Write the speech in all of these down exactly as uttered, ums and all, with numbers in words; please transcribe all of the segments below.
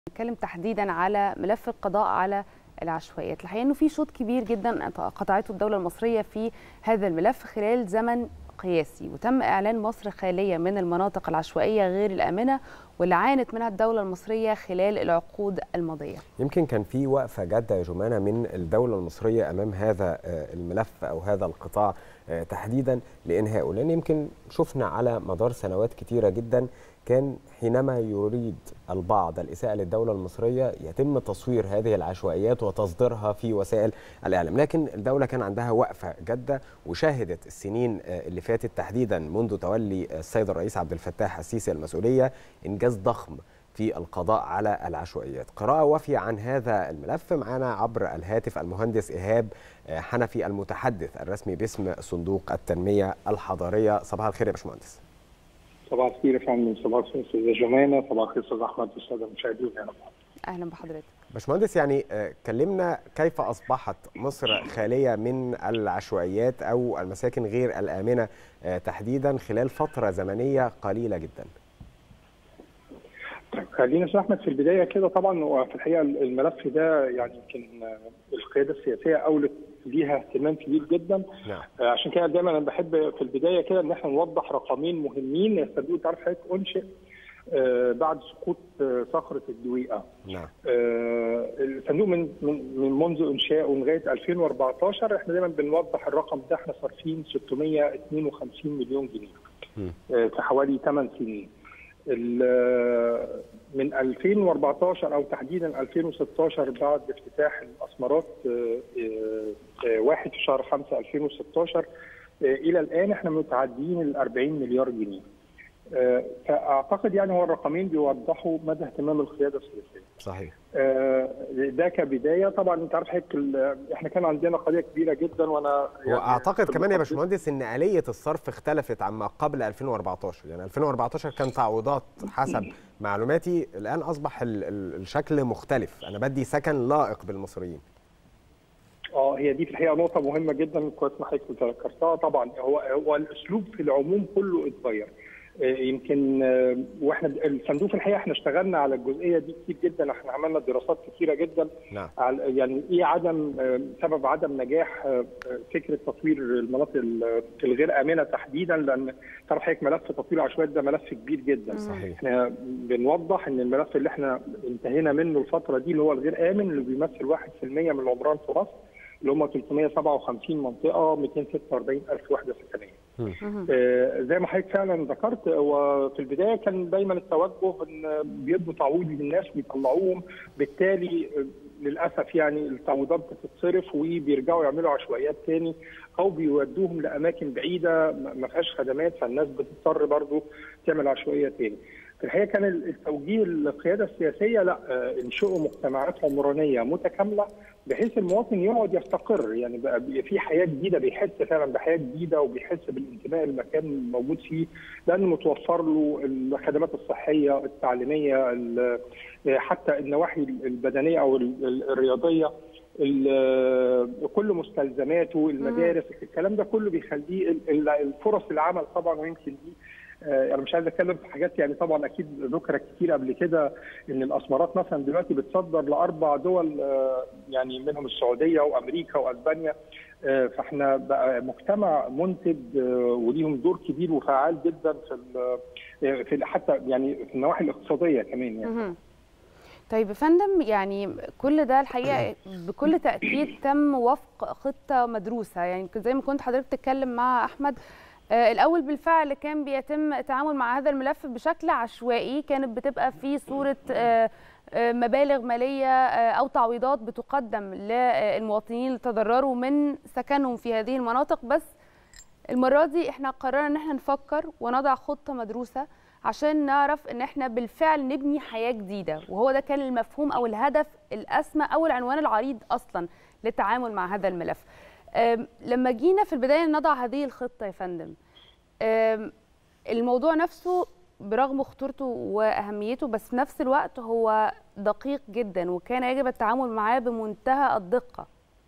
نتكلم تحديدا على ملف القضاء على العشوائيات. الحقيقه انه في شوط كبير جدا قطعته الدوله المصريه في هذا الملف خلال زمن قياسي، وتم اعلان مصر خاليه من المناطق العشوائيه غير الامنه واللي عانت منها الدوله المصريه خلال العقود الماضيه. يمكن كان في وقفه جاده يا جمانه من الدوله المصريه امام هذا الملف او هذا القطاع تحديدا لانهائه، لان يمكن شفنا على مدار سنوات كثيره جدا كان حينما يريد البعض الإساءة للدولة المصرية يتم تصوير هذه العشوائيات وتصديرها في وسائل الإعلام، لكن الدولة كان عندها وقفة جادة وشاهدت السنين اللي فاتت تحديدا منذ تولي السيد الرئيس عبد الفتاح السيسي المسؤولية إنجاز ضخم في القضاء على العشوائيات. قراءة وافية عن هذا الملف معنا عبر الهاتف المهندس إيهاب حنفي المتحدث الرسمي باسم صندوق التنمية الحضرية. صباح الخير يا باشمهندس. صباح الخير يا فندم. صباح الخير استاذ جمانه. صباح الخير استاذ احمد والساده المشاهدين. اهلا بحضرتك باشمهندس. يعني كلمنا كيف اصبحت مصر خاليه من العشوائيات او المساكن غير الامنه تحديدا خلال فتره زمنيه قليله جدا. طيب خلينا استاذ احمد في البدايه كده، طبعا هو في الحقيقه الملف ده يعني يمكن القياده السياسيه اولت ليها اهتمام كبير جدا. نعم. عشان كده دايما انا بحب في البدايه كده ان احنا نوضح رقمين مهمين. الصندوق تعرف حضرتك انشئ آه بعد سقوط آه صخره الدويقه. نعم. آه الصندوق من من من منذ انشائه لغايه ألفين وأربعتاشر احنا دايما بنوضح الرقم ده، احنا صارفين ستمائة واثنين وخمسين مليون جنيه آه في حوالي ثمان سنين. من ألفين وأربعتاشر او تحديدا ألفين وستاشر بعد افتتاح الاسمرات واحد في شهر خمسة ألفين وستاشر الى الان احنا متعدين ال أربعين مليار جنيه. فاعتقد يعني هو الرقمين بيوضحوا مدى اهتمام القياده السياسيه. صحيح. ده كبدايه. طبعا انت عارف حضرتك احنا كان عندنا قضيه كبيره جدا، وانا يعني واعتقد كمان يا باشمهندس ان آلية الصرف اختلفت عما قبل ألفين وأربعتاشر، يعني ألفين وأربعتاشر كان تعويضات حسب معلوماتي، الان اصبح ال ال الشكل مختلف، انا بدي سكن لائق بالمصريين. اه هي دي في الحقيقه نقطه مهمه جدا كويس ما حضرتك ذكرتها. طبعا هو هو الاسلوب في العموم كله اتغير. يمكن واحنا الصندوق في الحقيقه احنا اشتغلنا على الجزئيه دي كتير جدا، احنا عملنا دراسات كتيره جدا. نعم. على يعني ايه عدم سبب عدم نجاح فكره تطوير المناطق الغير امنه تحديدا، لان تعرف حضرتك ملف تطوير العشوائيات ده ملف كبير جدا. صحيح. احنا بنوضح ان الملف اللي احنا انتهينا منه الفتره دي اللي هو الغير امن اللي بيمثل واحد في المئة من العمران في مصر، اللي هم ثلاثمائة وسبعة وخمسين منطقه مئتين وستة وأربعين ألف وحده سكنيه. آه زي ما حضرتك فعلا ذكرت، وفي البدايه كان دايما التوجه ان بيدوا تعويض للناس ويطلعوهم، بالتالي للاسف يعني التعويضات بتتصرف وبيرجعوا يعملوا عشوائيات تاني او بيودوهم لاماكن بعيده ما فيهاش خدمات، فالناس بتضطر برضه تعمل عشوائيه تاني. في الحقيقه كان التوجيه القياده السياسيه لا انشئوا مجتمعات عمرانيه متكامله بحيث المواطن يقعد يستقر، يعني بقى في حياه جديده، بيحس فعلا بحياه جديده وبيحس بالانتماء للمكان الموجود فيه، لانه متوفر له الخدمات الصحيه، التعليميه، حتى النواحي البدنيه او الرياضيه، كل مستلزماته، المدارس، الكلام ده كله بيخليه الفرص العمل طبعا. ويمكن دي انا مش عايز اتكلم في حاجات يعني طبعا اكيد ذكرت كتير قبل كده، ان الاسمرات مثلا دلوقتي بتصدر لاربع دول يعني منهم السعوديه وامريكا واسبانيا، فاحنا بقى مجتمع منتج وليهم دور كبير وفعال جدا في في حتى يعني في النواحي الاقتصاديه كمان يعني. طيب يا فندم، يعني كل ده الحقيقه بكل تاكيد تم وفق خطه مدروسه، يعني زي ما كنت حضرتك بتتكلم مع احمد. الأول بالفعل كان بيتم التعامل مع هذا الملف بشكل عشوائي، كانت بتبقى في صورة مبالغ مالية أو تعويضات بتقدم للمواطنين اللي تضرروا من سكنهم في هذه المناطق. بس المرة دي احنا قررنا ان احنا نفكر ونضع خطة مدروسة عشان نعرف ان احنا بالفعل نبني حياة جديدة، وهو ده كان المفهوم أو الهدف الأسمى أو العنوان العريض أصلا للتعامل مع هذا الملف. لما جينا في البداية نضع هذه الخطة يا فندم، الموضوع نفسه برغم خطورته وأهميته بس في نفس الوقت هو دقيق جدا وكان يجب التعامل معاه بمنتهى الدقة.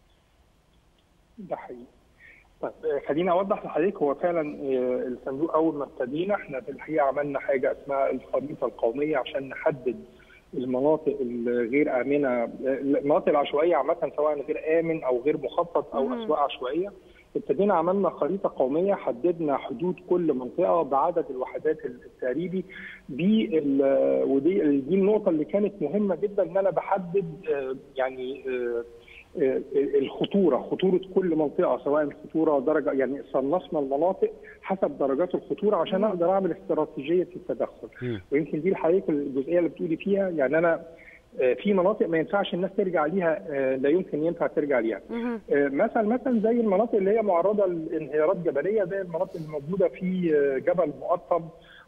ده حقيقي. طيب خليني اوضح لحضرتك، هو فعلا الصندوق اول ما ابتدينا احنا في الحقيقه عملنا حاجه اسمها الخريطه القوميه عشان نحدد المناطق الغير امنه، المناطق العشوائيه عامه سواء غير امن او غير مخطط او اسواق عشوائيه. ابتدينا عملنا خريطه قوميه، حددنا حدود كل منطقه بعدد الوحدات التهريبي. دي ودي دي النقطه اللي كانت مهمه جدا، ان انا بحدد يعني الخطوره، خطوره كل منطقه، سواء خطوره درجه، يعني صنفنا المناطق حسب درجات الخطوره عشان اقدر اعمل استراتيجيه التدخل. ويمكن دي الحقيقه الجزئيه اللي بتقولي فيها، يعني انا في مناطق ما ينفعش الناس ترجع ليها، لا يمكن ينفع ترجع ليها. مثلا مثلا زي المناطق اللي هي معرضه لانهيارات جبليه، زي المناطق اللي موجوده في جبل مقطم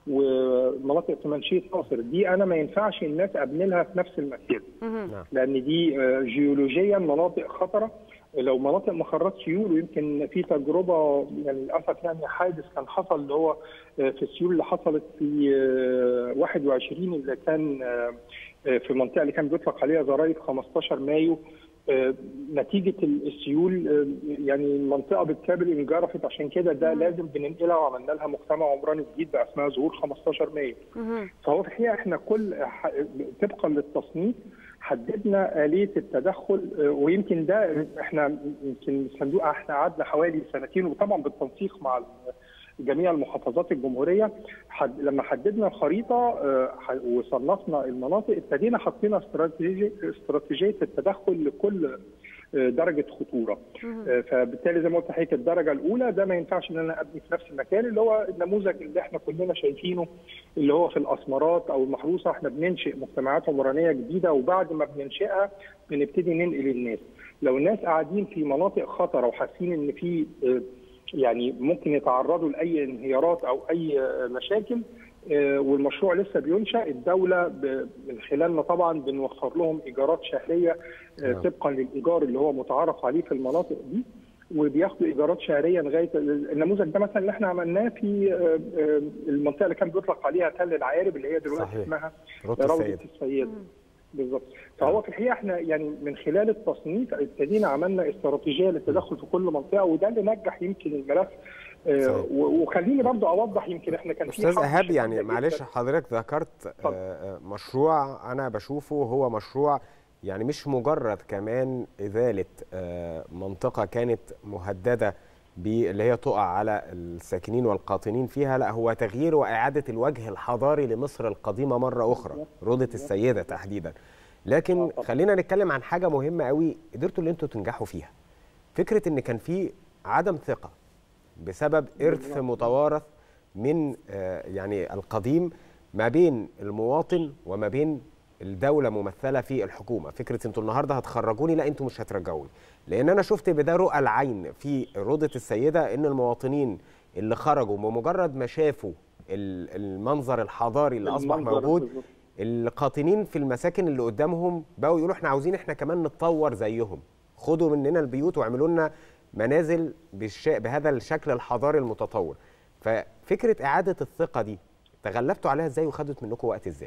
ومناطق في منشيه ناصر، دي انا ما ينفعش الناس ابني لها في نفس المكان، لان دي جيولوجيا مناطق خطره. لو مناطق مخرات سيول، ويمكن في تجربه يعني للاسف يعني حادث كان حصل اللي هو في السيول اللي حصلت في واحد وعشرين اللي كان في المنطقه اللي كان بيطلق عليها ضرايب خمستاشر مايو، نتيجه السيول يعني المنطقه بالكامل انجرفت. عشان كده ده لازم بننقلها، وعملنا لها مجتمع عمراني جديد بقى اسمها ظهور خمستاشر مايو. فهو في الحقيقه احنا كل طبقا للتصنيف حددنا آلية التدخل، ويمكن ده احنا يمكن الصندوق احنا قعدنا حوالي سنتين، وطبعا بالتنسيق مع جميع المحافظات الجمهوريه. حد لما حددنا الخريطه وصنفنا المناطق، ابتدينا حطينا استراتيجيه استراتيجيه التدخل لكل درجه خطوره. فبالتالي زي ما قلت لحضرتك، الدرجه الاولى ده ما ينفعش ان انا ابني في نفس المكان، اللي هو النموذج اللي احنا كلنا شايفينه اللي هو في الاسمرات او المحروسه. احنا بننشئ مجتمعات عمرانيه جديده، وبعد ما بننشئها بنبتدي ننقل الناس. لو الناس قاعدين في مناطق خطره وحاسين ان في يعني ممكن يتعرضوا لاي انهيارات او اي مشاكل والمشروع لسه بينشا، الدوله من خلالنا طبعا بنوفر لهم ايجارات شهريه طبقا للايجار اللي هو متعارف عليه في المناطق دي، وبياخدوا ايجارات شهريه لغايه النموذج ده مثلا اللي احنا عملناه في المنطقه اللي كان بيطلق عليها تل العارب اللي هي دلوقتي صحيح. اسمها روضه السيده بالظبط. فهو في الحقيقه احنا يعني من خلال التصنيف ابتدينا عملنا استراتيجيه للتدخل في كل منطقه، وده اللي نجح يمكن الملف. آه وخليني برضو اوضح، يمكن احنا كان في استاذ ايهاب يعني معلش حضرتك ذكرت آه مشروع انا بشوفه هو مشروع يعني مش مجرد كمان ازاله آه منطقه كانت مهدده اللي هي تقع على الساكنين والقاطنين فيها، لا هو تغيير واعاده الوجه الحضاري لمصر القديمه مره اخرى، روضه السيده تحديدا. لكن خلينا نتكلم عن حاجه مهمه قوي قدرتوا ان انتوا تنجحوا فيها، فكره ان كان في عدم ثقه بسبب ارث متوارث من يعني القديم ما بين المواطن وما بين الدوله ممثله في الحكومه. فكره انتوا النهارده هتخرجوني، لا انتوا مش هترجعوني، لان انا شفت بده رؤى العين في روضه السيده ان المواطنين اللي خرجوا بمجرد ما شافوا المنظر الحضاري اللي اصبح موجود، القاطنين في المساكن اللي قدامهم بقوا يقولوا احنا عاوزين احنا كمان نتطور زيهم، خدوا مننا البيوت واعملوا لنا منازل بهذا الشكل الحضاري المتطور. ففكره اعاده الثقه دي تغلبتوا عليها ازاي وخدت منكم وقت ازاي؟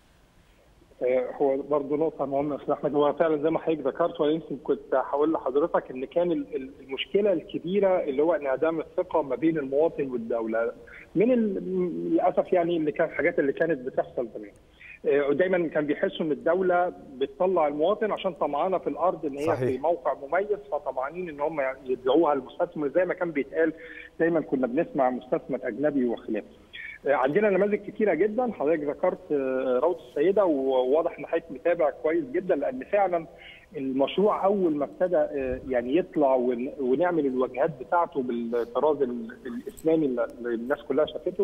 هو برضه نقطة مهمة يا أستاذ أحمد. هو فعلا زي ما حضرتك ذكرت، وأنا يمكن كنت هقول لحضرتك إن كان المشكلة الكبيرة اللي هو انعدام الثقة ما بين المواطن والدولة، من للأسف يعني اللي كان الحاجات اللي كانت بتحصل زمان. ودايما كان بيحسوا ان الدوله بتطلع المواطن عشان طمعانه في الارض ان هي صحيح. في موقع مميز، فطمعانين ان هم يبيعوها للمستثمر، زي ما كان بيتقال دايما كنا بنسمع مستثمر اجنبي وخلافه. عندنا نماذج كتيره جدا، حضرتك ذكرت روضه السيده، وواضح ان حضرتك متابع كويس جدا، لان فعلا المشروع اول ما ابتدى يعني يطلع ونعمل الواجهات بتاعته بالطراز الاسلامي اللي الناس كلها شافته،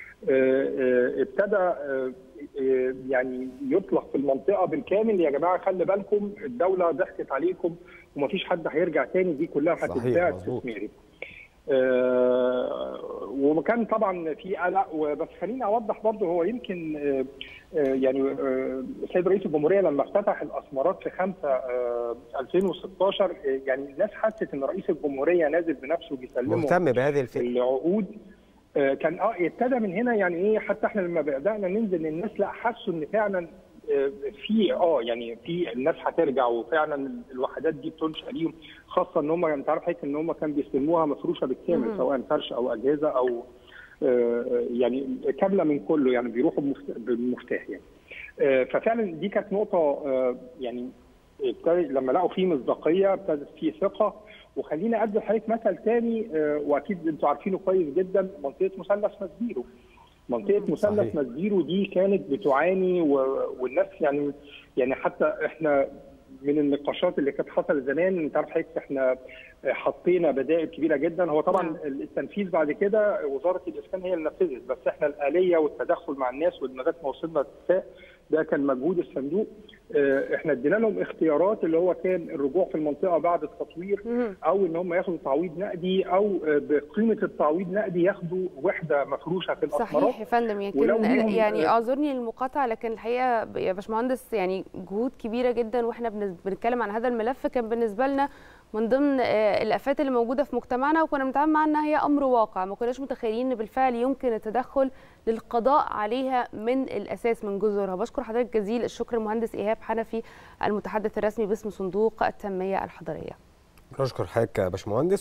ابتدى يعني يطلق في المنطقه بالكامل، يا جماعه خلي بالكم الدوله ضحكت عليكم ومفيش حد هيرجع تاني، دي كلها هتتباع استثماري. آه وكان طبعا في قلق، بس خليني اوضح برضه، هو يمكن آه يعني آه السيد رئيس الجمهوريه لما افتتح الاسمرات في خمسة آه ألفين وستاشر، آه يعني الناس حست ان رئيس الجمهوريه نازل بنفسه بيسلمه مهتم بهذه الفكره العقود. آه كان اه ابتدى من هنا، يعني ايه، حتى احنا لما بدانا ننزل الناس لا حسوا ان فعلا في اه يعني في الناس هترجع، وفعلا الوحدات دي بتنشا ليهم، خاصه ان هم انت عارف حضرتك ان هم كانوا بيستلموها مفروشه بالكامل، سواء فرش او اجهزه او آه يعني كامله من كله، يعني بيروحوا بالمفتاح يعني. ففعلا دي كانت نقطه يعني لما لقوا فيه مصداقيه ابتدت فيه ثقه. وخليني ادي لحضرتك مثل ثاني واكيد انتوا عارفينه كويس جدا، منطقه مثلث مسبيرو. منطقه مثلث مسبيرو دي كانت بتعاني والناس يعني يعني حتى احنا من النقاشات اللي كانت حصلت زمان، انت عارف حضرتك احنا حطينا بدائل كبيره جدا. هو طبعا التنفيذ بعد كده وزاره الاسكان هي اللي نفذت، بس احنا الاليه والتدخل مع الناس ولغايه ما وصلنا لاتفاق ده كان مجهود الصندوق. احنا ادينا لهم اختيارات اللي هو كان الرجوع في المنطقه بعد التطوير، او ان هم ياخدوا تعويض نقدي، او بقيمه التعويض نقدي ياخدوا وحده مفروشه في الاسمرات. صحيح يا فندم. يمكن يعني اعذرني المقاطعه، لكن الحقيقه يا باشمهندس يعني جهود كبيره جدا واحنا بنتكلم عن هذا الملف كان بالنسبه لنا من ضمن الافات اللي موجوده في مجتمعنا، وكنا بنتعامل معها انها هي امر واقع، ما كناش متخيلين ان بالفعل يمكن التدخل للقضاء عليها من الاساس من جذورها. بشكر حضرتك جزيل الشكر المهندس ايهاب حنفي المتحدث الرسمي باسم صندوق التنميه الحضريه. بشكر حضرتك يا باشمهندس.